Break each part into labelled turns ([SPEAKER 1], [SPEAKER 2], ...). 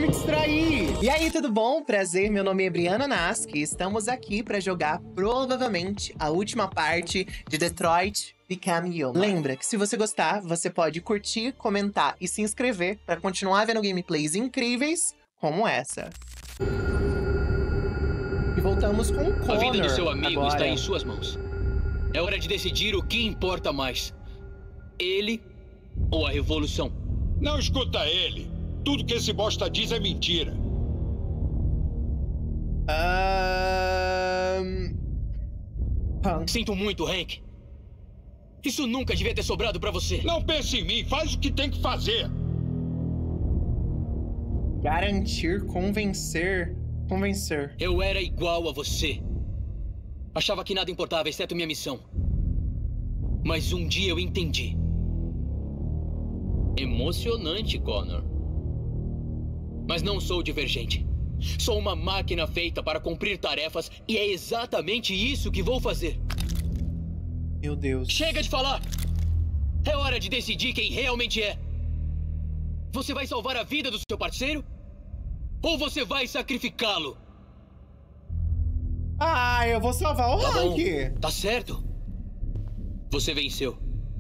[SPEAKER 1] distrair. E aí, tudo bom? Prazer, meu nome é Briana Naski. Estamos aqui para jogar, provavelmente, a última parte de Detroit Become Human. Lembra que se você gostar, você pode curtir, comentar e se inscrever para continuar vendo gameplays incríveis como essa. E voltamos com o Connor.
[SPEAKER 2] A vida do seu amigo
[SPEAKER 1] agora
[SPEAKER 2] está em suas mãos. É hora de decidir o que importa mais. Ele ou a revolução?
[SPEAKER 3] Não escuta ele. Tudo que esse bosta diz é mentira.
[SPEAKER 2] Sinto muito, Hank. Isso nunca devia ter sobrado pra você.
[SPEAKER 3] Não pense em mim. Faz o que tem que fazer.
[SPEAKER 1] Garantir, convencer.
[SPEAKER 2] Eu era igual a você. Achava que nada importava, exceto minha missão. Mas um dia eu entendi. Emocionante, Connor. Mas não sou divergente. Sou uma máquina feita para cumprir tarefas e é exatamente isso que vou fazer.
[SPEAKER 1] Meu Deus.
[SPEAKER 2] Chega de falar! É hora de decidir quem realmente é. Você vai salvar a vida do seu parceiro? Ou você vai sacrificá-lo?
[SPEAKER 1] Ah, eu vou salvar o Hank.
[SPEAKER 2] Tá certo. Você venceu.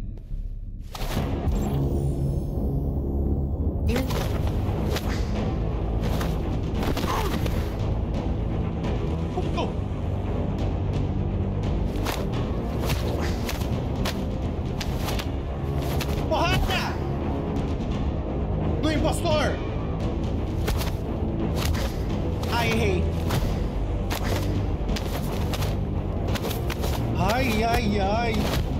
[SPEAKER 1] Porrada! No impostor! Ai, errei. Ai.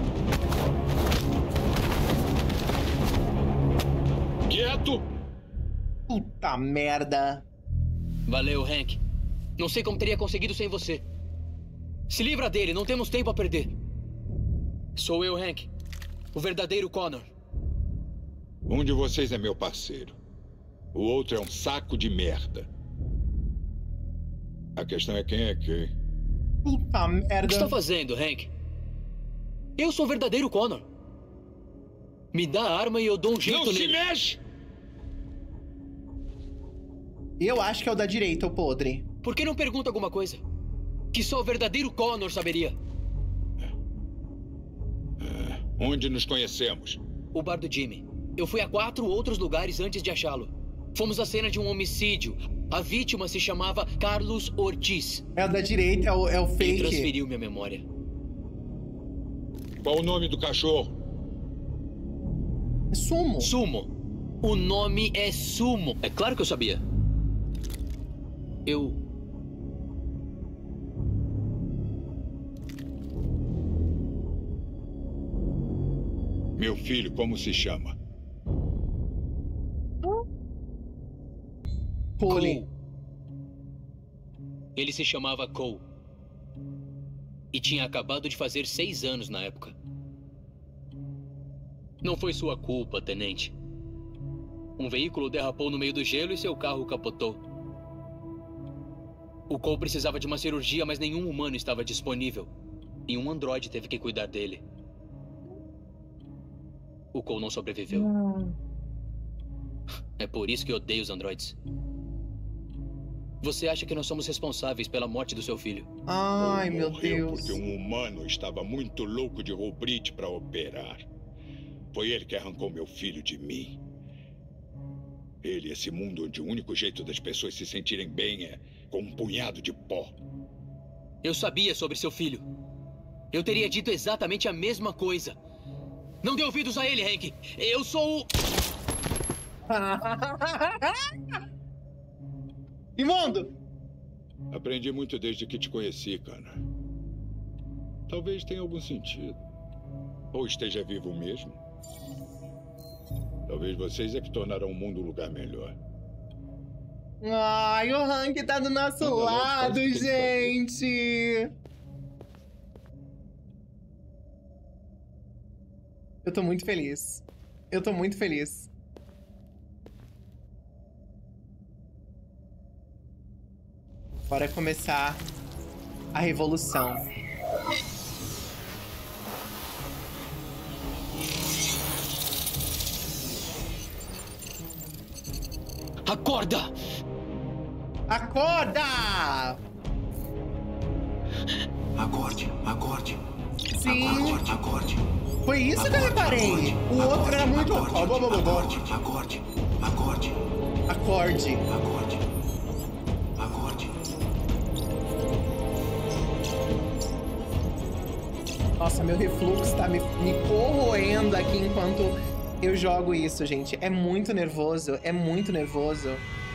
[SPEAKER 3] Quieto.
[SPEAKER 1] Puta merda.
[SPEAKER 2] Valeu, Hank. Não sei como teria conseguido sem você. Se livra dele, não temos tempo a perder. Sou eu, Hank. O verdadeiro Connor.
[SPEAKER 3] Um de vocês é meu parceiro. O outro é um saco de merda. A questão é quem é quem.
[SPEAKER 1] Puta merda.
[SPEAKER 2] O que está fazendo, Hank? Eu sou o verdadeiro Connor. Me dá a arma e eu dou um jeito
[SPEAKER 3] Não
[SPEAKER 2] nele.
[SPEAKER 3] se mexe!
[SPEAKER 1] Eu acho que é o da direita, o podre.
[SPEAKER 2] Por que não pergunta alguma coisa? Que só o verdadeiro Connor saberia.
[SPEAKER 3] Onde nos conhecemos?
[SPEAKER 2] O bar do Jimmy. Eu fui a 4 outros lugares antes de achá-lo. Fomos à cena de um homicídio. A vítima se chamava Carlos Ortiz.
[SPEAKER 1] É o da direita, é o
[SPEAKER 2] Ele
[SPEAKER 1] fake.
[SPEAKER 2] transferiu minha memória.
[SPEAKER 3] Qual o nome do cachorro?
[SPEAKER 1] Sumo.
[SPEAKER 2] Sumo. O nome é Sumo. É claro que eu sabia.
[SPEAKER 3] Meu filho, como se chama?
[SPEAKER 1] Cole.
[SPEAKER 2] Ele se chamava Cole. E tinha acabado de fazer 6 anos na época. Não foi sua culpa, tenente. Um veículo derrapou no meio do gelo e seu carro capotou. O Cole precisava de uma cirurgia, mas nenhum humano estava disponível. E um androide teve que cuidar dele. O Cole não sobreviveu. É por isso que eu odeio os androides. Você acha que nós somos responsáveis pela morte do seu filho?
[SPEAKER 1] Ai, meu
[SPEAKER 3] Morreu
[SPEAKER 1] Deus.
[SPEAKER 3] porque um humano estava muito louco de Robrit para operar. Foi ele que arrancou meu filho de mim. Ele, esse mundo onde o único jeito das pessoas se sentirem bem é com um punhado de pó.
[SPEAKER 2] Eu sabia sobre seu filho. Eu teria dito exatamente a mesma coisa. Não dê ouvidos a ele, Hank. Eu sou o...
[SPEAKER 1] Imundo!
[SPEAKER 3] Aprendi muito desde que te conheci, cara. Talvez tenha algum sentido. Ou esteja vivo mesmo. Talvez vocês é que tornaram o mundo um lugar melhor.
[SPEAKER 1] Ai, o Hank tá do nosso lado, gente! Eu tô muito feliz. Eu tô muito feliz. Bora começar a revolução.
[SPEAKER 2] Acorda!
[SPEAKER 1] Acorda!
[SPEAKER 4] Acorde, acorde.
[SPEAKER 1] Sim.
[SPEAKER 4] Acorde, acorde.
[SPEAKER 1] Foi isso que eu reparei. O outro era muito...
[SPEAKER 4] Acorde, acorde.
[SPEAKER 1] Acorde.
[SPEAKER 4] Acorde. Acorde.
[SPEAKER 1] Nossa, meu refluxo tá me corroendo aqui enquanto eu jogo isso, gente. É muito nervoso, é muito nervoso.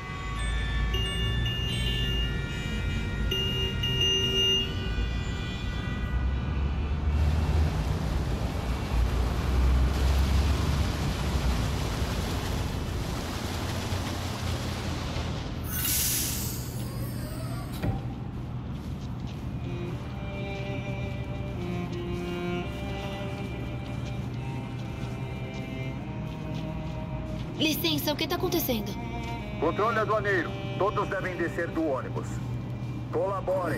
[SPEAKER 5] Licença, o que está acontecendo?
[SPEAKER 6] Controle aduaneiro. Todos devem descer do ônibus. Colaborem.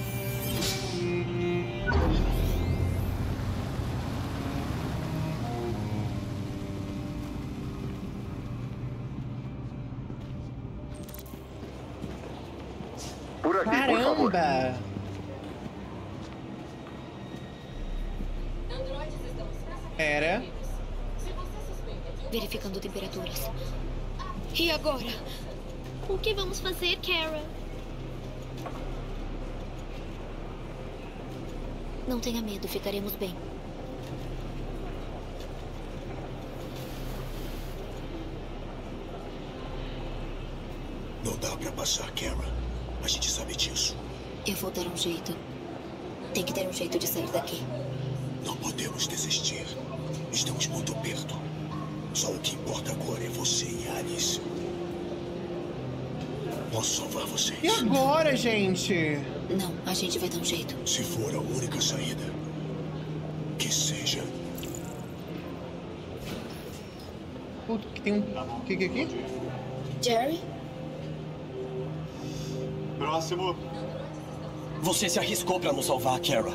[SPEAKER 6] Por aqui, por favor.
[SPEAKER 1] Caramba! Pera.
[SPEAKER 5] Verificando temperaturas. E agora? O que vamos fazer, Kara? Não tenha medo, ficaremos bem.
[SPEAKER 4] Não dá pra passar, Kara. A gente sabe disso.
[SPEAKER 5] Eu vou dar um jeito. Tem que ter um jeito de sair daqui.
[SPEAKER 4] Não podemos desistir. Estamos muito perto. Só o que importa agora é você e Alice. Posso salvar vocês.
[SPEAKER 1] E agora, gente?
[SPEAKER 5] Não, a gente vai dar um jeito.
[SPEAKER 4] Se for a única saída, que seja.
[SPEAKER 1] Puta, que tem um... O que é aqui?
[SPEAKER 5] Jerry?
[SPEAKER 7] Próximo. Você se arriscou pra nos salvar, Kara.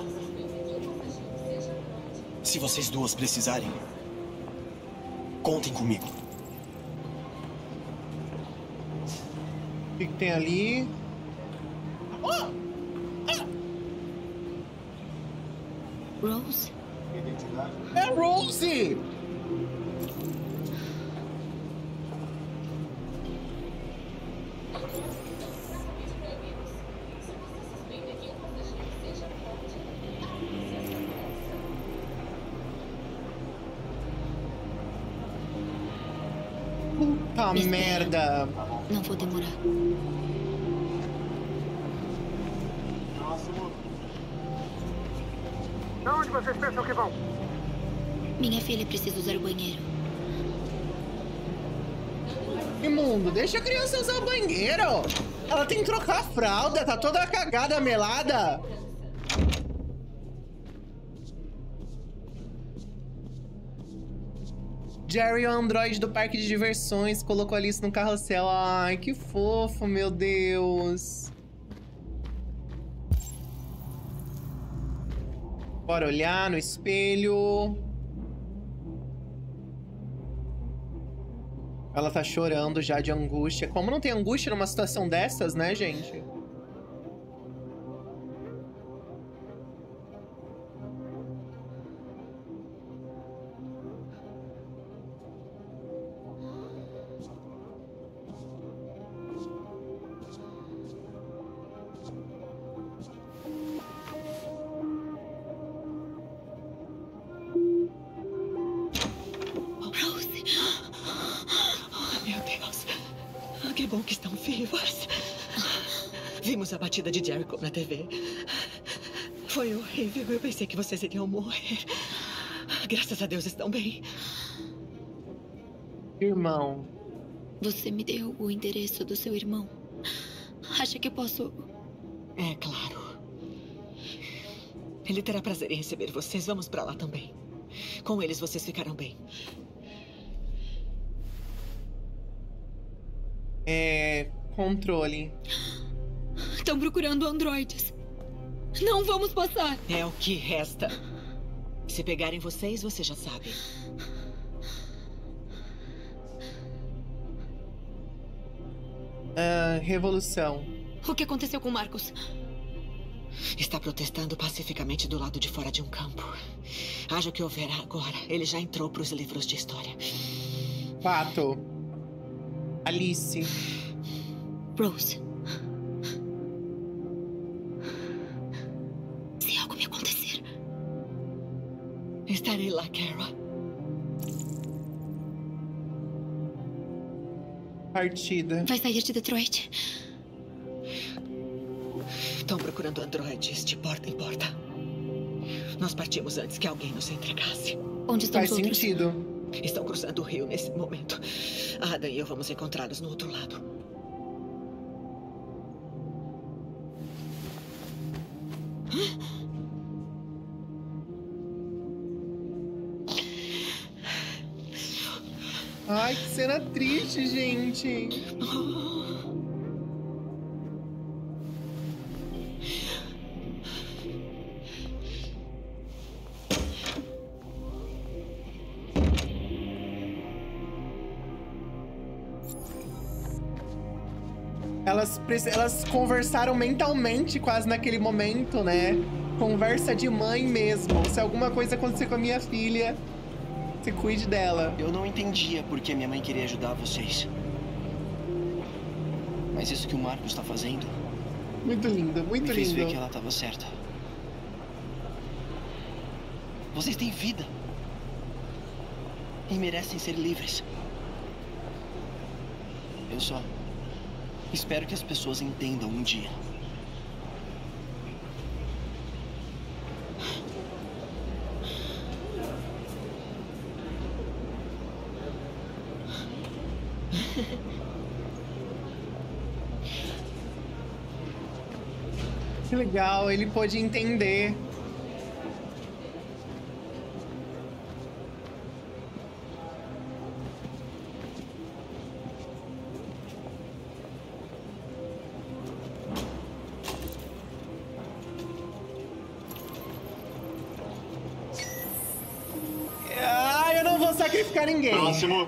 [SPEAKER 7] Se vocês duas precisarem, contem comigo.
[SPEAKER 1] O que tem ali?
[SPEAKER 5] Rose?
[SPEAKER 1] É a Rose! Puta
[SPEAKER 5] Me espera.
[SPEAKER 1] merda!
[SPEAKER 5] Não vou demorar.
[SPEAKER 7] Próximo.
[SPEAKER 6] Aonde vocês pensam que vão?
[SPEAKER 5] Minha filha precisa usar o banheiro.
[SPEAKER 1] Imundo, deixa a criança usar o banheiro! Ela tem que trocar a fralda, tá toda cagada, melada! Jerry, o androide do parque de diversões, colocou Alice no carrossel. Ai, que fofo, meu Deus. Bora olhar no espelho. Ela tá chorando já de angústia. Como não tem angústia numa situação dessas, né, gente?
[SPEAKER 5] Rose!
[SPEAKER 8] Meu Deus. Que bom que estão vivas. Vimos a batida de Jericho na TV. Foi horrível. Eu pensei que vocês iriam morrer. Graças a Deus estão bem.
[SPEAKER 1] Irmão.
[SPEAKER 5] Você me deu o endereço do seu irmão. Acha que posso...
[SPEAKER 8] É claro. Ele terá prazer em receber vocês. Vamos pra lá também. Com eles vocês ficarão bem.
[SPEAKER 1] Controle.
[SPEAKER 5] Estão procurando androides. Não vamos passar.
[SPEAKER 8] É o que resta. Se pegarem vocês, você já sabe.
[SPEAKER 1] Revolução.
[SPEAKER 5] O que aconteceu com Marcos?
[SPEAKER 8] Está protestando pacificamente do lado de fora de um campo. Haja o que houver agora, ele já entrou para os livros de história.
[SPEAKER 1] Fato. Alice.
[SPEAKER 5] Rose. Se algo me acontecer...
[SPEAKER 8] Estarei lá, Kara.
[SPEAKER 1] Partida.
[SPEAKER 5] Vai sair de Detroit?
[SPEAKER 8] Estão procurando androides de porta em porta. Nós partimos antes que alguém nos entregasse.
[SPEAKER 5] Onde estão
[SPEAKER 1] Faz
[SPEAKER 5] os outros?
[SPEAKER 1] sentido.
[SPEAKER 8] Estão cruzando o rio nesse momento. Adam e eu vamos encontrá-los no outro lado.
[SPEAKER 1] Ai, que cena triste, gente. Elas conversaram mentalmente quase naquele momento, né? Conversa de mãe mesmo. Se alguma coisa acontecer com a minha filha, você cuide dela.
[SPEAKER 7] Eu não entendia por que minha mãe queria ajudar vocês. Mas isso que o Marcos está fazendo...
[SPEAKER 1] Muito lindo, muito
[SPEAKER 7] me fez
[SPEAKER 1] lindo.
[SPEAKER 7] ver que ela estava certa. Vocês têm vida. E merecem ser livres. Eu só... espero que as pessoas entendam um dia.
[SPEAKER 1] Que legal, ele pôde entender. Ah, eu não vou sacrificar ninguém.
[SPEAKER 9] Próximo.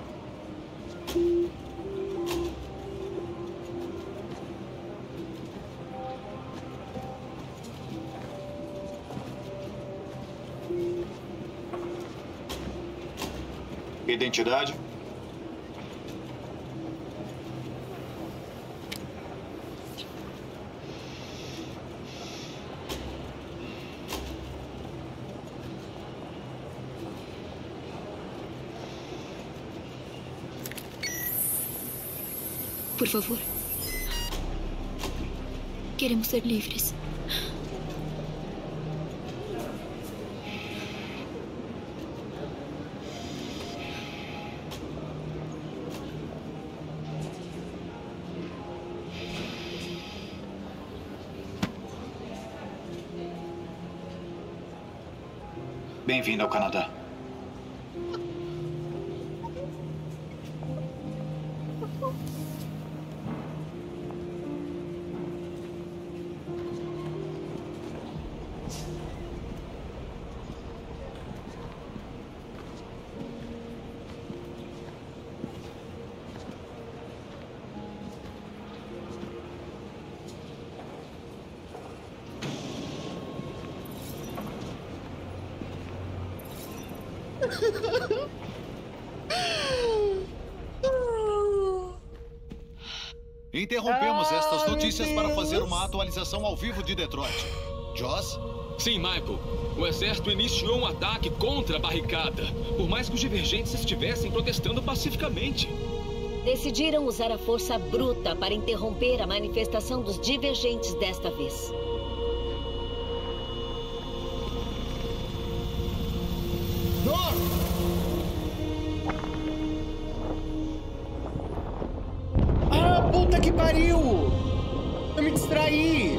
[SPEAKER 9] Identidade?
[SPEAKER 5] Por favor. Queremos ser livres.
[SPEAKER 9] Bem-vindo ao Canadá.
[SPEAKER 10] Interrompemos estas notícias para fazer uma atualização ao vivo de Detroit. Joss?
[SPEAKER 2] Sim, Michael. O exército iniciou um ataque contra a barricada, por mais que os divergentes estivessem protestando pacificamente.
[SPEAKER 11] Decidiram usar a força bruta para interromper a manifestação dos divergentes desta vez.
[SPEAKER 1] Ah, puta que pariu! Eu me distraí!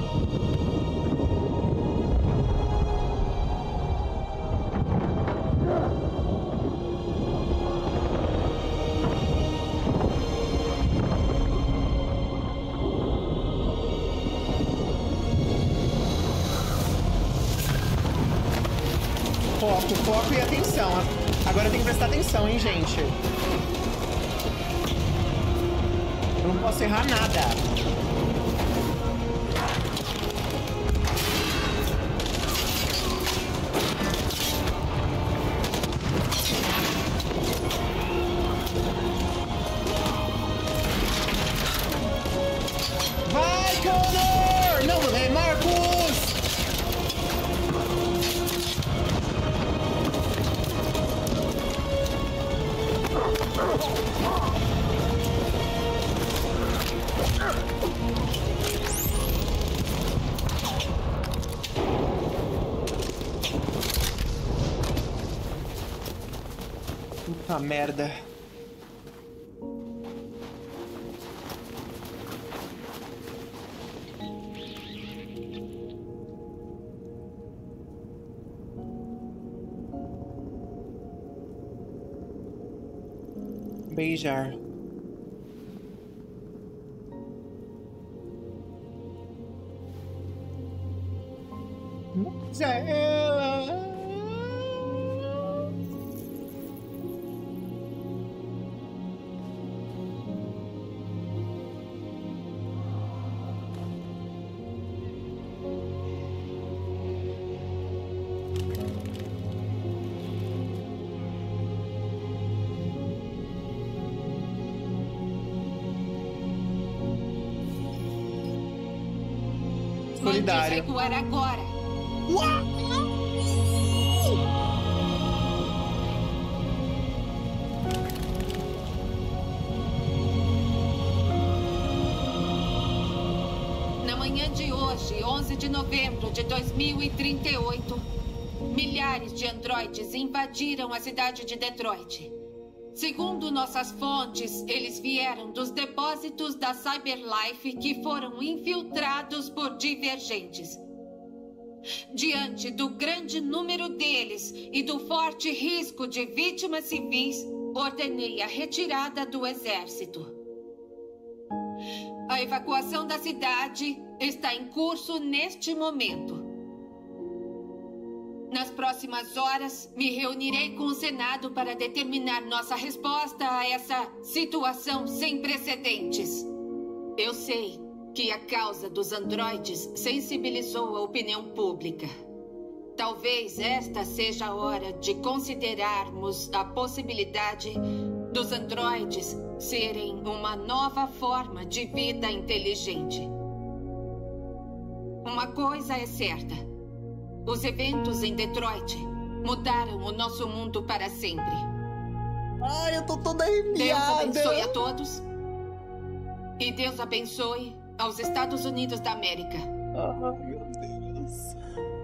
[SPEAKER 1] Foco e atenção. Agora tem que prestar atenção, hein, gente? Eu não posso errar nada. Vai, Connor! Não, é Marcus! Puta merda. Beijar. Mas é ela. Solidário.
[SPEAKER 12] Recuar agora. Na manhã de hoje, 11 de novembro de 2038, milhares de androides invadiram a cidade de Detroit. Segundo nossas fontes, eles vieram dos depósitos da Cyberlife que foram infiltrados por divergentes. Diante do grande número deles e do forte risco de vítimas civis, ordenei a retirada do exército. A evacuação da cidade está em curso neste momento. Nas próximas horas, me reunirei com o Senado para determinar nossa resposta a essa situação sem precedentes. Eu sei que a causa dos androides sensibilizou a opinião pública. Talvez esta seja a hora de considerarmos a possibilidade dos androides serem uma nova forma de vida inteligente. Uma coisa é certa. Os eventos em Detroit mudaram o nosso mundo para sempre.
[SPEAKER 1] Ai, eu tô toda arrepiada.
[SPEAKER 12] Deus abençoe a todos. E Deus abençoe aos Estados Unidos da América.
[SPEAKER 1] Ai, meu Deus.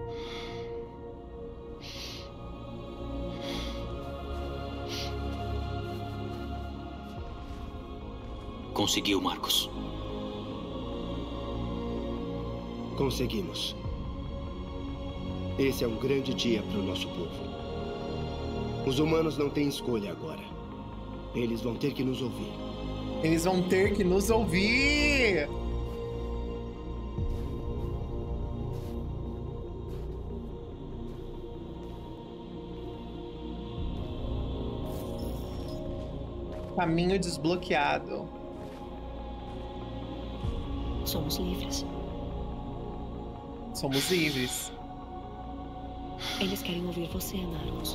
[SPEAKER 2] Conseguiu, Marcos.
[SPEAKER 13] Conseguimos. Esse é um grande dia para o nosso povo. Os humanos não têm escolha agora. Eles vão ter que nos ouvir.
[SPEAKER 1] Eles vão ter que nos ouvir! Caminho desbloqueado.
[SPEAKER 11] Somos livres.
[SPEAKER 1] Somos livres.
[SPEAKER 11] Eles querem ouvir você, Marcos.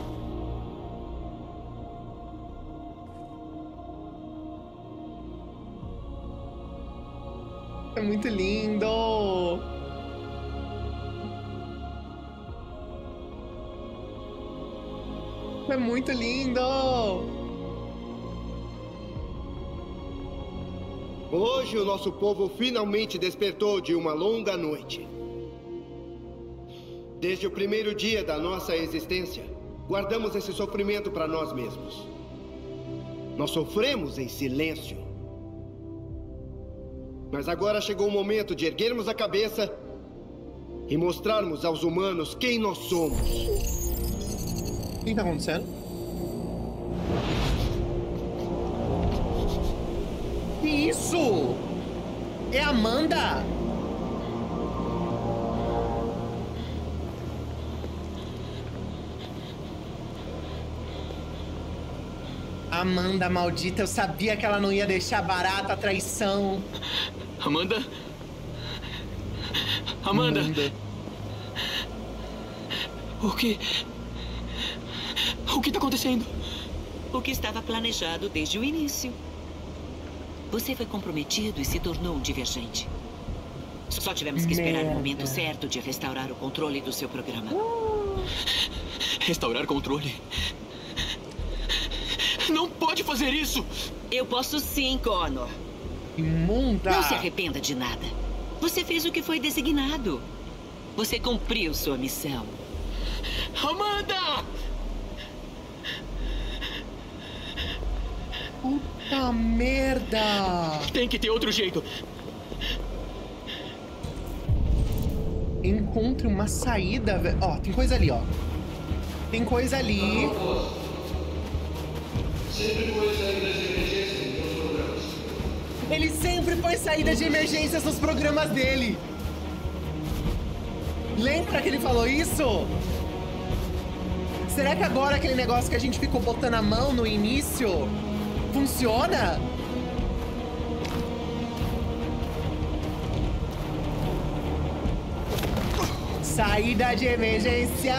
[SPEAKER 1] É muito lindo! É muito lindo!
[SPEAKER 13] Hoje o nosso povo finalmente despertou de uma longa noite. Desde o primeiro dia da nossa existência, guardamos esse sofrimento para nós mesmos. Nós sofremos em silêncio. Mas agora chegou o momento de erguermos a cabeça e mostrarmos aos humanos quem nós somos.
[SPEAKER 1] O que está acontecendo? Que isso? É a Amanda? Amanda maldita, eu sabia que ela não ia deixar barata a traição.
[SPEAKER 2] Amanda? Amanda? O que tá acontecendo?
[SPEAKER 14] O que estava planejado desde o início. Você foi comprometido e se tornou um divergente. Só tivemos que esperar o momento certo de restaurar o controle do seu programa.
[SPEAKER 2] Restaurar controle? Não pode fazer isso!
[SPEAKER 14] Eu posso sim, Connor.
[SPEAKER 1] Imunda!
[SPEAKER 14] Não se arrependa de nada. Você fez o que foi designado. Você cumpriu sua missão.
[SPEAKER 2] Amanda!
[SPEAKER 1] Puta merda!
[SPEAKER 2] Tem que ter outro jeito.
[SPEAKER 1] Encontre uma saída, velho. Ó, tem coisa ali, ó. Tem coisa ali.
[SPEAKER 15] Sempre põe saídas de emergência nos programas.
[SPEAKER 1] Ele sempre põe saídas de emergência nos programas dele. Lembra que ele falou isso? Será que agora aquele negócio que a gente ficou botando a mão no início funciona? Saída de emergência!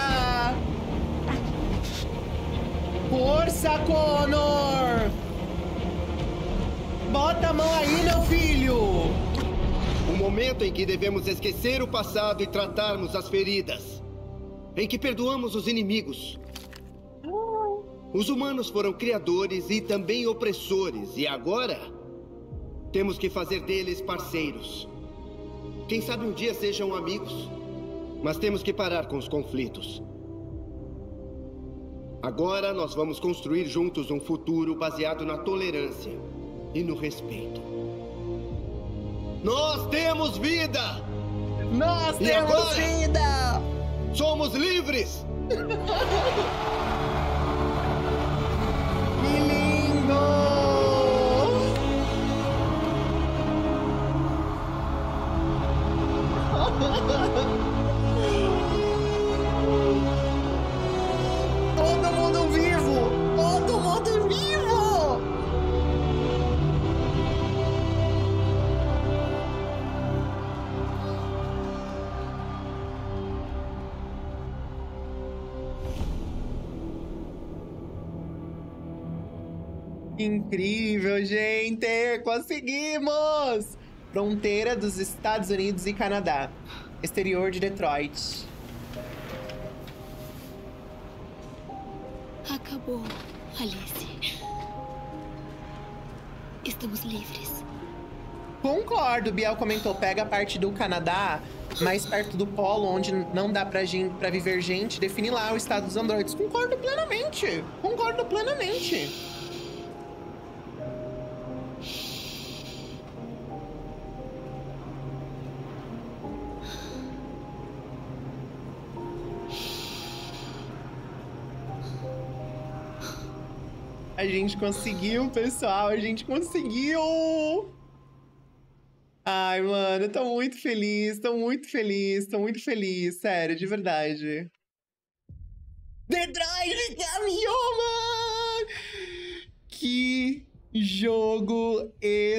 [SPEAKER 1] Força, Connor! Bota a mão aí, meu filho!
[SPEAKER 13] Um momento em que devemos esquecer o passado e tratarmos as feridas. Em que perdoamos os inimigos. Os humanos foram criadores e também opressores. E agora, temos que fazer deles parceiros. Quem sabe um dia sejam amigos. Mas temos que parar com os conflitos. Agora nós vamos construir juntos um futuro baseado na tolerância e no respeito. Nós temos vida!
[SPEAKER 1] Nós temos vida!
[SPEAKER 13] Somos livres!
[SPEAKER 1] Que lindo! Todo mundo vivo! Todo mundo vivo! Incrível, gente! Conseguimos! Fronteira dos Estados Unidos e Canadá. Exterior de Detroit.
[SPEAKER 5] Acabou, Alice. Estamos livres.
[SPEAKER 1] Concordo, Biel comentou. Pega a parte do Canadá, mais perto do polo, onde não dá pra viver gente. Define lá o estado dos androides. Concordo plenamente. Concordo plenamente. A gente conseguiu, pessoal. A gente conseguiu! Ai, mano, eu tô muito feliz. Tô muito feliz. Tô muito feliz. Sério, de verdade. Detroit Become Human! Que jogo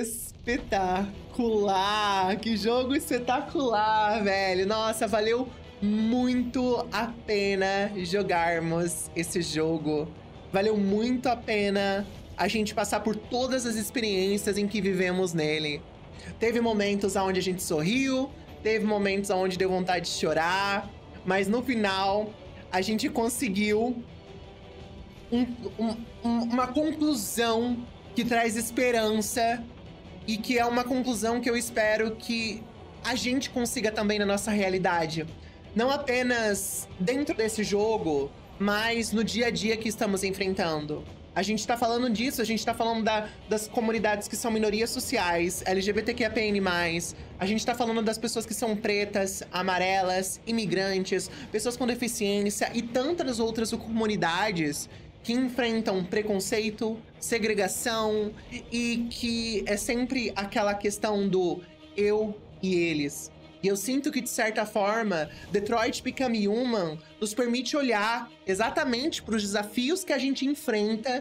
[SPEAKER 1] espetacular! Que jogo espetacular, velho! Nossa, valeu muito a pena jogarmos esse jogo. Valeu muito a pena a gente passar por todas as experiências em que vivemos nele. Teve momentos onde a gente sorriu, teve momentos onde deu vontade de chorar, mas no final a gente conseguiu uma conclusão que traz esperança e que é uma conclusão que eu espero que a gente consiga também na nossa realidade. Não apenas dentro desse jogo, mas no dia a dia que estamos enfrentando. A gente tá falando disso, a gente tá falando das comunidades que são minorias sociais, LGBTQIAPN+, a gente tá falando das pessoas que são pretas, amarelas, imigrantes, pessoas com deficiência e tantas outras comunidades que enfrentam preconceito, segregação e que é sempre aquela questão do eu e eles. E eu sinto que, de certa forma, Detroit Become Human nos permite olhar exatamente para os desafios que a gente enfrenta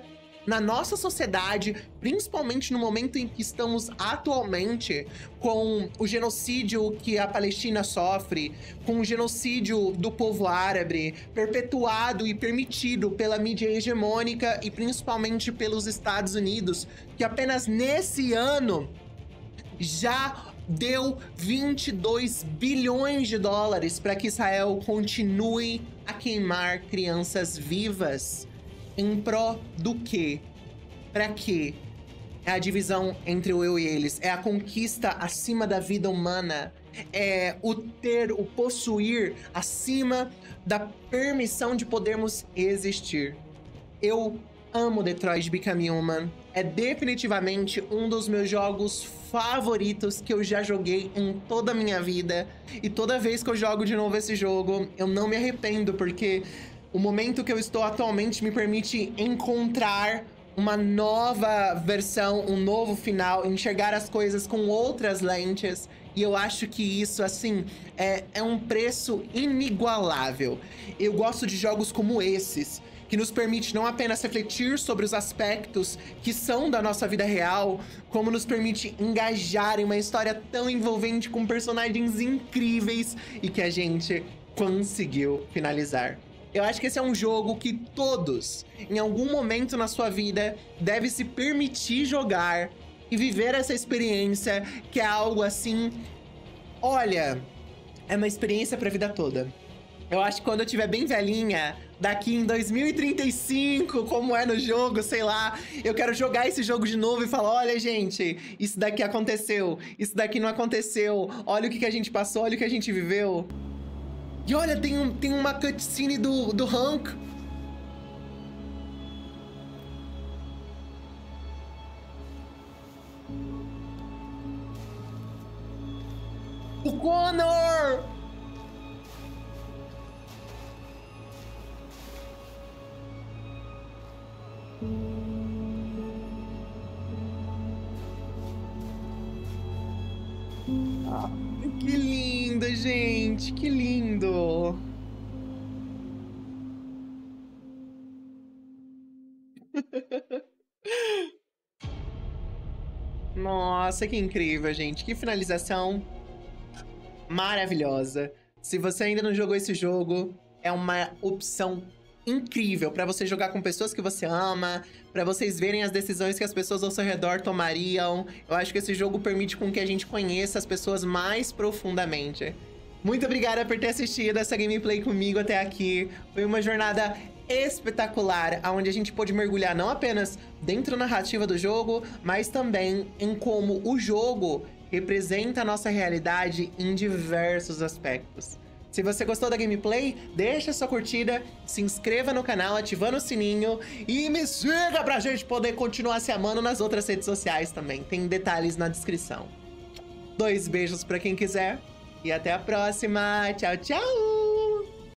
[SPEAKER 1] na nossa sociedade, principalmente no momento em que estamos atualmente, com o genocídio que a Palestina sofre, com o genocídio do povo árabe, perpetuado e permitido pela mídia hegemônica e principalmente pelos Estados Unidos, que apenas nesse ano já deu 22 bilhões de dólares para que Israel continue a queimar crianças vivas. Em pró do quê? Para quê? É a divisão entre o eu e eles. É a conquista acima da vida humana. É o possuir acima da permissão de podermos existir. Eu amo Detroit Become Human. É definitivamente um dos meus jogos favoritos que eu já joguei em toda a minha vida. E toda vez que eu jogo de novo esse jogo, eu não me arrependo, porque o momento que eu estou atualmente me permite encontrar uma nova versão, um novo final, enxergar as coisas com outras lentes. E eu acho que isso, assim, é um preço inigualável. Eu gosto de jogos como esses, que nos permite não apenas refletir sobre os aspectos que são da nossa vida real, como nos permite engajar em uma história tão envolvente com personagens incríveis e que a gente conseguiu finalizar. Eu acho que esse é um jogo que todos, em algum momento na sua vida, devem se permitir jogar e viver essa experiência, que é algo assim... Olha, é uma experiência pra vida toda. Eu acho que quando eu estiver bem velhinha, daqui em 2035, como é no jogo, sei lá, eu quero jogar esse jogo de novo e falar, olha, gente, isso daqui aconteceu, isso daqui não aconteceu, olha o que a gente passou, olha o que a gente viveu. E olha, tem uma cutscene do Hank. O Connor! Que lindo, gente! Que lindo! Nossa, que incrível, gente! Que finalização maravilhosa! Se você ainda não jogou esse jogo, é uma opção incrível para você jogar com pessoas que você ama, para vocês verem as decisões que as pessoas ao seu redor tomariam. Eu acho que esse jogo permite com que a gente conheça as pessoas mais profundamente. Muito obrigada por ter assistido essa gameplay comigo até aqui. Foi uma jornada espetacular, onde a gente pôde mergulhar não apenas dentro da narrativa do jogo, mas também em como o jogo representa a nossa realidade em diversos aspectos. Se você gostou da gameplay, deixa sua curtida, se inscreva no canal ativando o sininho e me siga pra gente poder continuar se amando nas outras redes sociais também. Tem detalhes na descrição. 2 beijos pra quem quiser e até a próxima. Tchau, tchau!